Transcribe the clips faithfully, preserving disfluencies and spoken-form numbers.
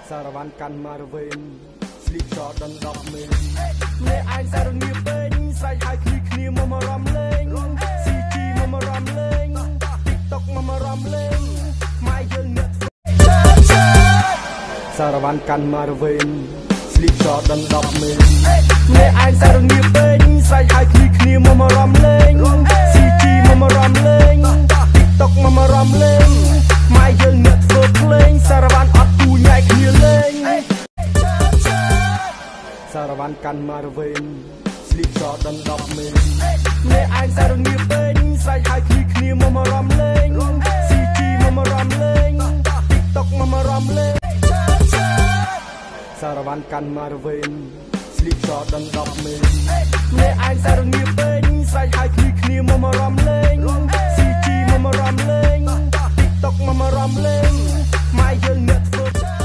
សារវ៉ាន់កាន់មកវិញស្លីបចដណ្ដប់មេអ្នកឯងសារងៀបពេញស្រែកហើយគ្នាគ្នាមកម្រំលេង ស៊ី ជី មកម្រំលេង TikTok មកម្រំលេងម៉ែយើងអ្នកសារវ៉ាន់កាន់មកវិញស្លីបចដណ្ដប់មេអ្នកឯងសារងៀបពេញស្រែកហើយគ្នាគ្នាមកម្រំលេង ស៊ី ជី មកម្រំលេង TikTok មកម្រំលេងម៉ែយើងអ្នកធ្វើភ្លេងសារវ៉ាន់អត់គូញ៉ែគ្នាលេងសារវ៉ាន់កាន់មកវិញស្លីបចដណ្ដប់មេអ្នកឯងសារងៀបពេញស្រែកហើយគ្នាគ្នាមកម្រំលេង ស៊ី ជី មកម្រំលេង TikTok មកម្រំលេងសារវ៉ាន់កាន់មកវិញស្លីបចដណ្ដប់មេអ្នកឯងសារងៀបពេញស្រែកហើយគ្នាគ្នាមកម្រំលេង ស៊ី ជី មកម្រំលេង TikTok មកម្រំលេងម៉ែយើងអ្នកធ្វើ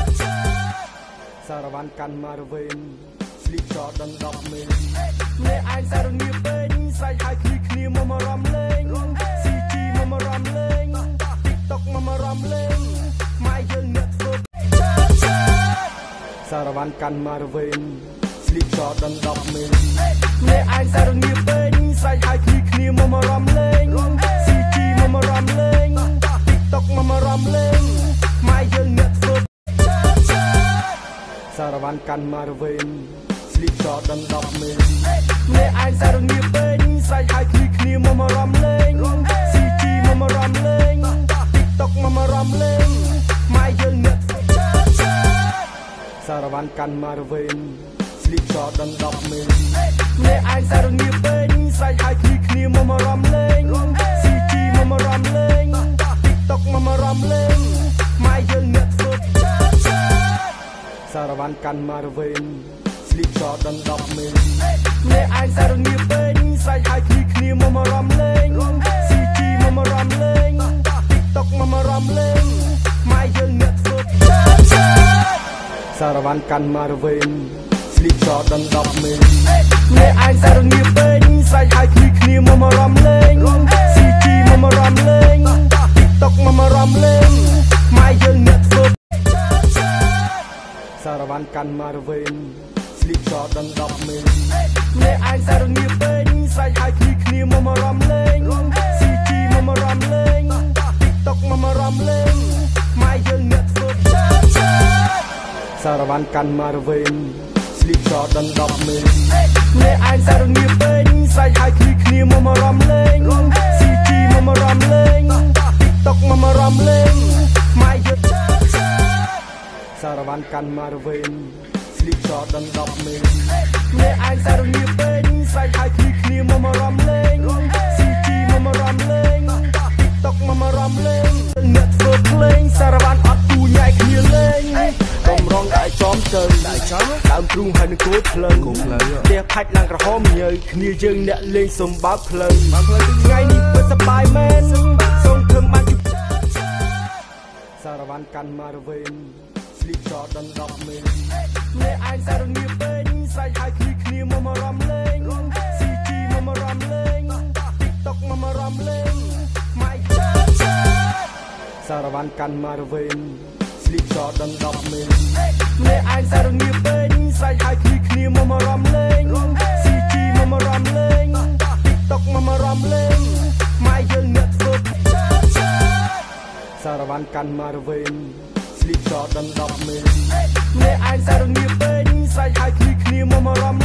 សារវ៉ាន់កាន់មកវិញស្លីបចដណ្ដប់មេអ្នកឯងសារងៀបពេញស្រែកហើយគ្នាគ្នាមកម្រំលេង ស៊ី ជី មកម្រំលេង TikTok មកម្រំលេងម៉ែយើងអ្នកធ្វើសារវ៉ាន់កាន់មកវិញស្លីបចដណ្ដប់មេអ្នកឯងសារងៀបពេញស្រែកហើយគ្នាគ្នាមកម្រំលេង ស៊ី ជី មកម្រំលេង TikTok មកម្រំលេងម៉ែយើងអ្នកធ្វើសារវ៉ាន់កាន់មកវិញស្លីបចដណ្ដប់មេអ្នកឯងសារងៀបពេញស្រែកហើយគ្នាគ្នាមកម្រំលេង ស៊ី ជី មកម្រំលេង TikTok មកម្រំលេងម៉ែយើងអ្នកសារវ៉ាន់កាន់មកវិញស្លីបចដណ្ដប់មេអ្នកឯងសារងៀបពេញស្រែកហើយគ្នាគ្នាមកម្រំលេង ស៊ី ជី មកម្រំលេង TikTok មកម្រំលេងម៉ែយើងអ្នកធ្វើសារវ៉ាន់កាន់មកវិញស្លីបចដណ្ដប់មេអ្នកឯងសារងៀបពេញស្រែកហើយគ្នាគ្នាមកម្រំលេង ស៊ី ជី មកម្រំលេង TikTok មកម្រំលេងម៉ែយើងអ្នកធ្វើសារវ៉ាន់កាន់មកវិញស្លីបចដណ្ដប់មេអ្នកឯងសារងៀបពេញស្រែកហើយគ្នាគ្នាមកម្រំលេង ស៊ី ជី មកម្រំលេង TikTok មកម្រំលេងម៉ែយើងអ្នកធ្វើសារវ៉ាន់កាន់មកវិញស្លីបចដណ្ដប់មេអ្នកឯងសារងៀបពេញស្រែកហើយគ្នាគ្នាមកម្រំលេង ស៊ី ជី មកម្រំលេង TikTok មកម្រំលេងម៉ែយើងអ្នកធ្វើសារវ៉ាន់កាន់មកវិញស្លីបចដណ្ដប់មេអ្នកឯងសារងៀបពេញស្រែកហើយគ្នាគ្នាមកម្រំលេង ស៊ី ជី មកម្រំលេង TikTok មកម្រំលេងម៉ែយើងសារវ៉ាន់កាន់មកវិញស្លីបចដណ្ដប់មេអ្នកឯងសារងៀបពេញស្រែកហើយគ្នាគ្នាមកម្រំលេង ស៊ី ជី មកម្រំលេង TikTok មកម្រំលេងអ្នកធ្វើភ្លេងសារវ៉ាន់អត់គូញ៉ែគ្នាលេងកំរងដាក់ចំទៅដាក់ចំដើមទ្រូងហើយនឹងគោផ្លូវគោផ្លូវផ្ទះផាច់ឡើងក្រហមញើគ្នាយើងអ្នកលេងសំបើកផ្លូវបើកផ្លូវថ្ងៃនេះពិតសប្បាយមែនសូមធ្វើបានសារវ៉ាន់កាន់មកវិញស្លីបចដណ្ដប់មេអ្នកឯងសារងៀបពេញស្រែកហើយគ្នាគ្នាមកម្រំលេង ស៊ី ជី មកម្រំលេង TikTok មកម្រំលេងម៉ែសារវ៉ាន់កាន់មកវិញស្លីបចដណ្ដប់មេអ្នកឯងសារងៀបពេញស្រែកហើយគ្នាគ្នាមកម្រំលេង ស៊ី ជី មកម្រំលេង TikTok មកម្រំលេងម៉ែយើងអ្នកធ្វើសារវ៉ាន់កាន់មកវិញស្លីបចដណ្ដប់មេអ្នកឯងសារងៀបពេញស្រែកហើយគ្នាគ្នាមកម្រំ